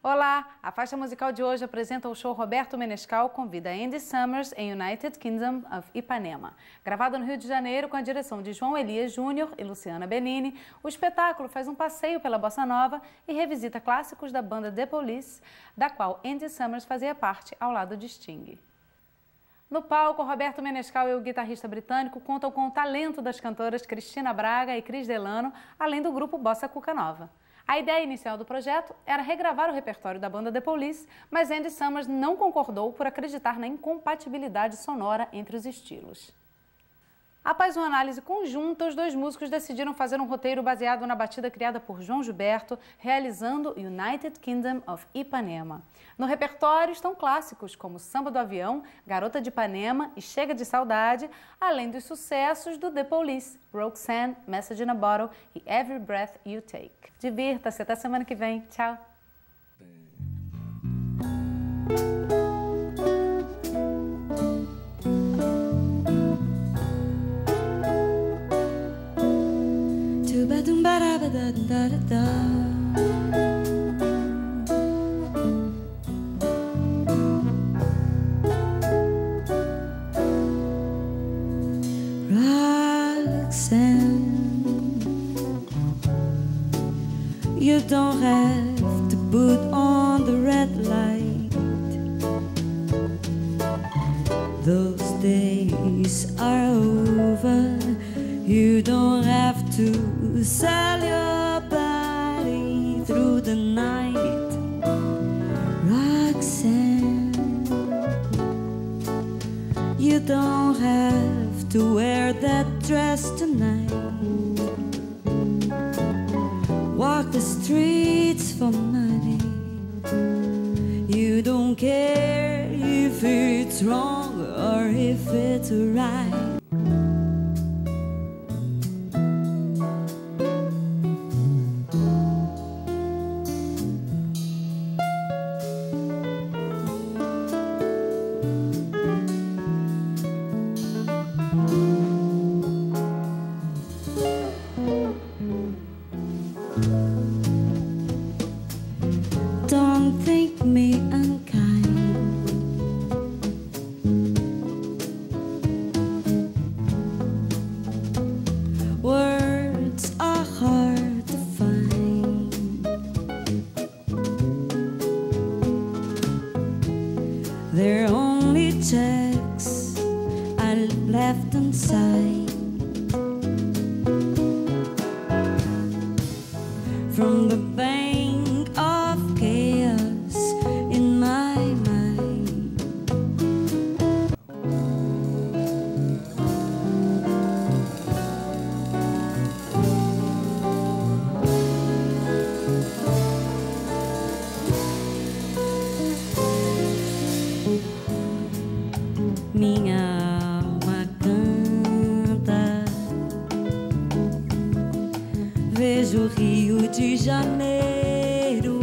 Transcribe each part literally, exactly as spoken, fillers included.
Olá! A faixa musical de hoje apresenta o show Roberto Menescal convida Andy Summers em United Kingdom of Ipanema. Gravado no Rio de Janeiro com a direção de João Elias Júnior e Luciana Benini, o espetáculo faz um passeio pela bossa nova e revisita clássicos da banda The Police, da qual Andy Summers fazia parte ao lado de Sting. No palco, Roberto Menescal e o guitarrista britânico contam com o talento das cantoras Cristina Braga e Cris Delano, além do grupo Bossa Cuca Nova. A ideia inicial do projeto era regravar o repertório da banda The Police, mas Andy Summers não concordou por acreditar na incompatibilidade sonora entre os estilos. Após uma análise conjunta, os dois músicos decidiram fazer um roteiro baseado na batida criada por João Gilberto, realizando United Kingdom of Ipanema. No repertório estão clássicos como Samba do Avião, Garota de Ipanema e Chega de Saudade, além dos sucessos do The Police, Roxanne, Message in a Bottle e Every Breath You Take. Divirta-se, até semana que vem. Tchau! Roxanne, you don't have to put on the red light. Those days are over. You don't have to sell your body through the night. Roxanne, you don't have to wear that dress tonight. Walk the streets for money. You don't care if it's wrong or if it's right. Don't think me unkind. Words are hard to find. They're only checks I left inside. From the bank of chaos in my mind. Minha alma canta. Vejo o Rio de Janeiro.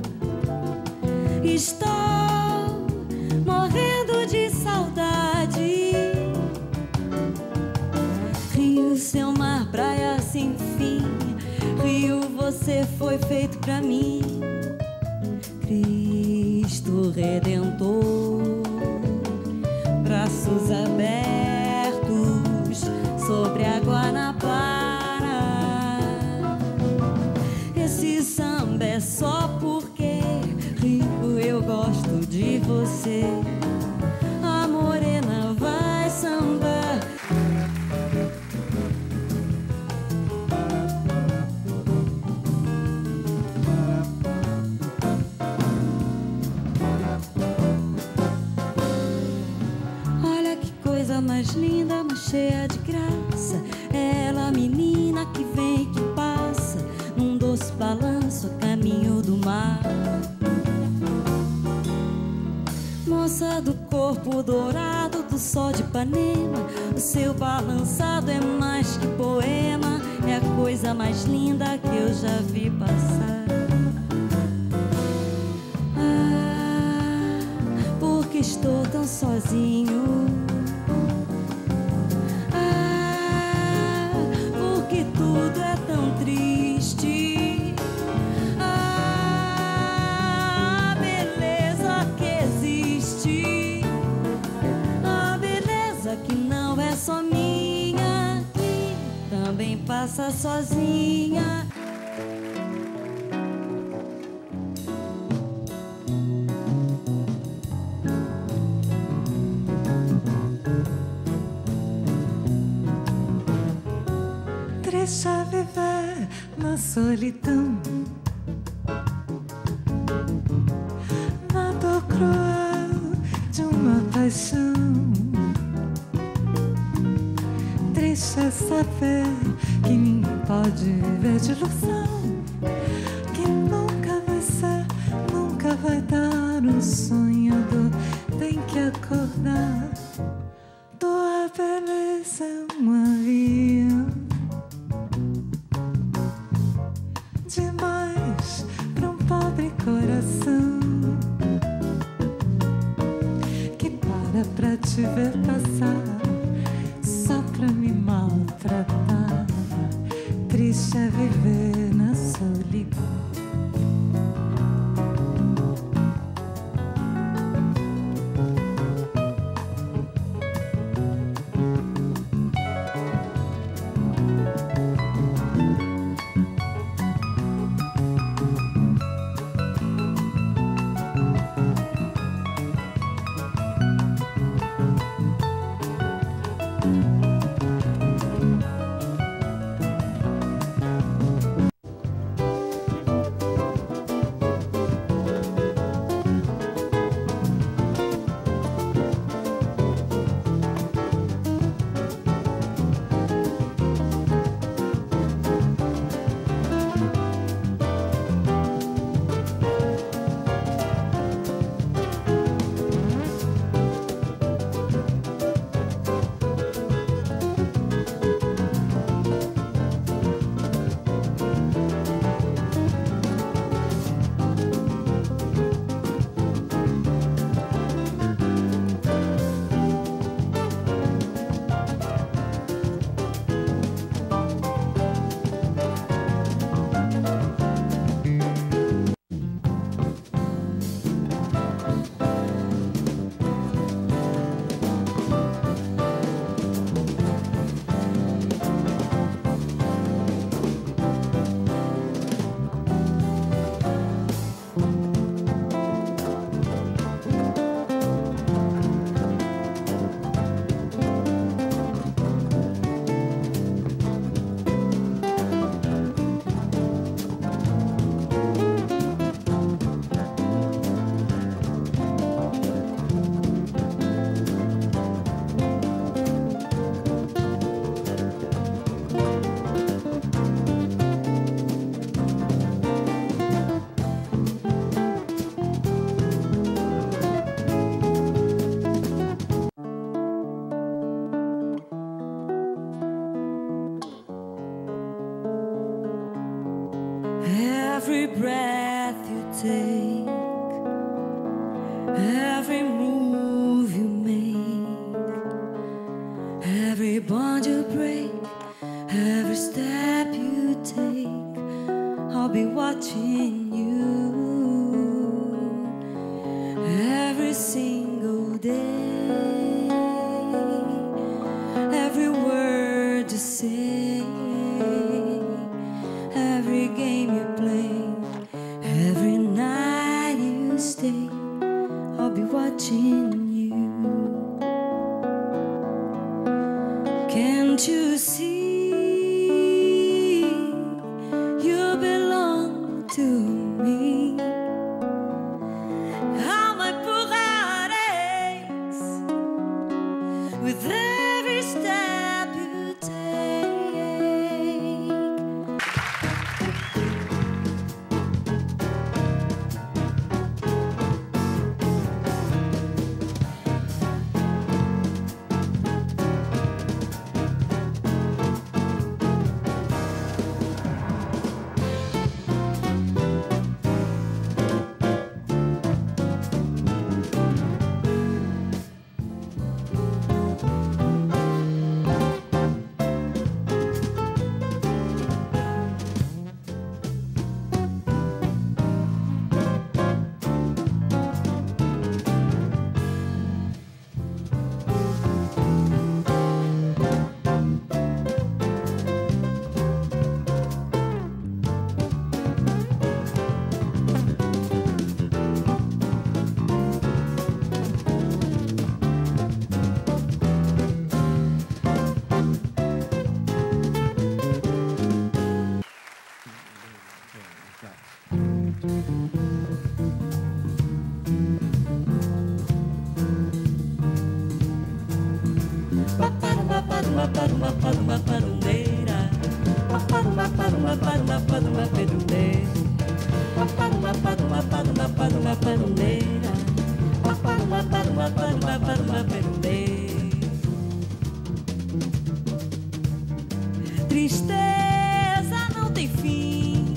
Estou morrendo de saudade. Rio, seu mar, praia sem fim. Rio, você foi feito pra mim. Cristo Redentor, braços abertos sobre a Guanabara. Esse samba é só porque, Rio, eu gosto de você. A morena vai sambar. Olha que coisa mais linda, mais cheia de graça. Ela, menina que vem e que passa num doce balanço a caminho do mar. Moça do corpo dourado do sol de Ipanema, o seu balançado é mais que poema. É a coisa mais linda que eu já vi passar. Ah, porque estou tão sozinho. Ah, porque tudo é tão triste. Ah, sozinha. Deixa viver na solidão, na dor cruel de uma paixão. Triste é saber que ninguém pode viver de ilusão, que nunca vai ser, nunca vai dar. O sonhador tem que acordar. Tua beleza é um avião demais pra um pobre coração que para pra te ver passar só pra me maltratar. Triste é viver na solidão. Every breath you take, every move you make, every bond you break, every step you take, I'll be watching you every single day. Every word you say, every game you play, every night you stay, I'll be watching you. Can't you see you belong to me? How my poor heart aches with every step you take. paruma, paruma, parumbeira. Paruma, paruma, paruma, paruma, perumbeira. Paruma, paruma, paruma, paruma, parumbeira. Paruma, paruma, paruma, paruma, perumbeira. Tristeza não tem fim,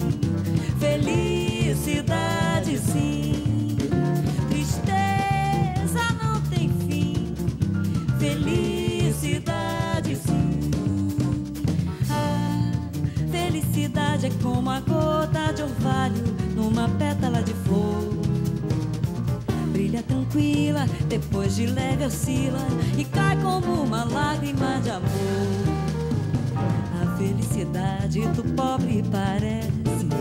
felicidade sim. Tristeza não tem fim, felicidade sim. A felicidade é como a gota de orvalho numa pétala de flor. Brilha tranquila, depois de leve oscila e cai como uma lágrima de amor. A felicidade do pobre parece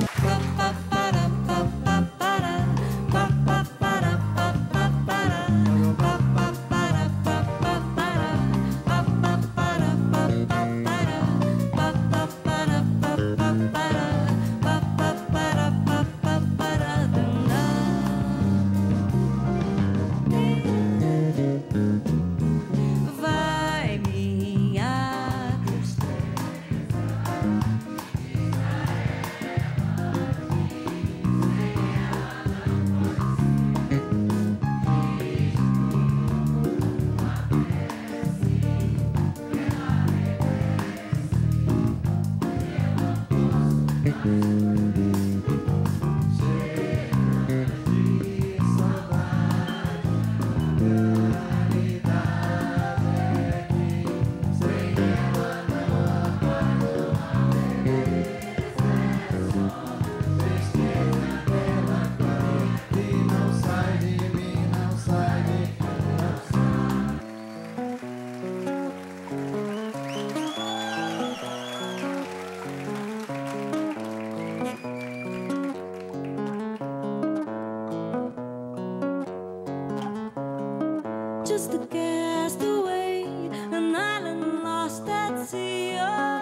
just a castaway, an island lost at sea. Oh,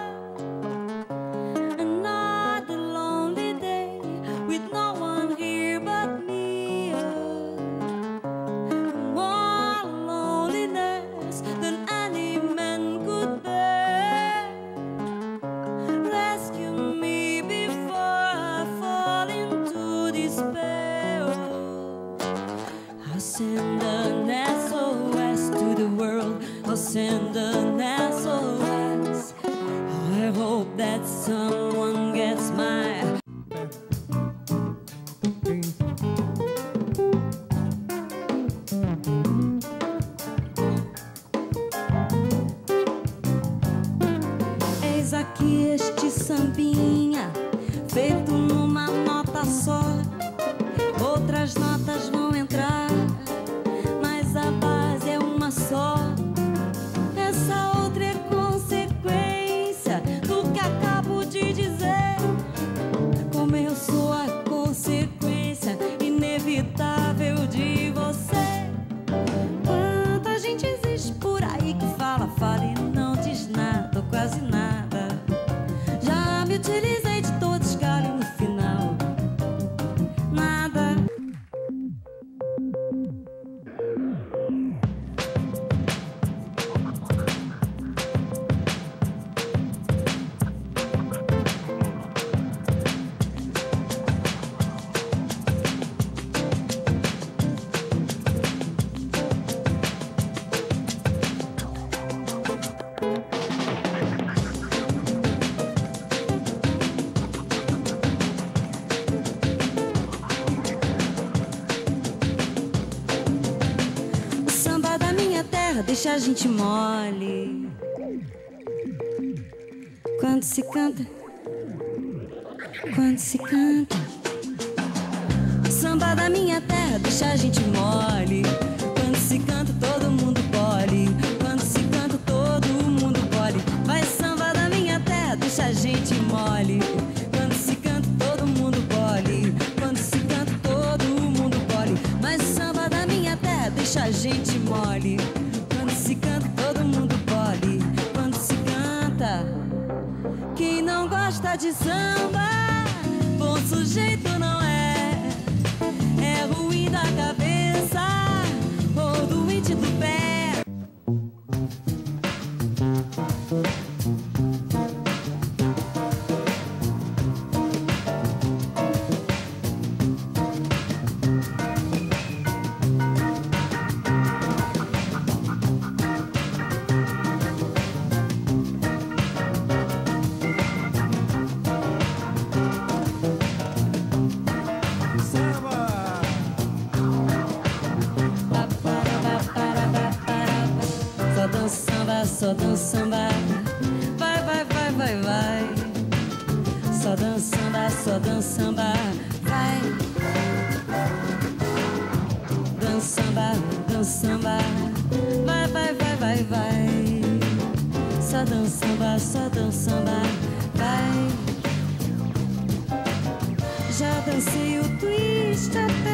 another lonely day with no one here but me. Oh, more loneliness than any man could bear. Rescue me before I fall into despair. Oh, I'll send an S O S to the world. I'll send an S O S. I hope that someone gets my eis aqui este sambinha feito numa nota só. Outras notas vão entrar, mas a base é uma só. Essa outra é consequência do que acabo de dizer. Como eu sou a consequência inevitável de você. Quanta gente existe por aí que fala, fala e não diz nada, ou quase nada. Já me utilizei de toda escala e no final nada. O samba da minha terra deixa a gente mole. Quando se canta, quando se canta. O samba da minha terra deixa a gente mole. Quando se canta todo mundo pole. Quando se canta todo mundo pole. Vai samba da minha terra deixa a gente mole. Quando se canta todo mundo pole. Quando se canta todo mundo pole. Mas samba da minha terra deixa a gente mole. Quando se canta todo mundo pole. Quando se canta, quem não gosta de samba, bom sujeito não é. É ruim da cabeça ou doente do pé. só dança samba. Vai, vai, vai, vai, vai. Só dança samba, só dança samba. Vai. Dança samba, dança samba. Vai, vai, vai, vai, vai. Só dança samba, só dança samba. Vai. Já dancei o twist.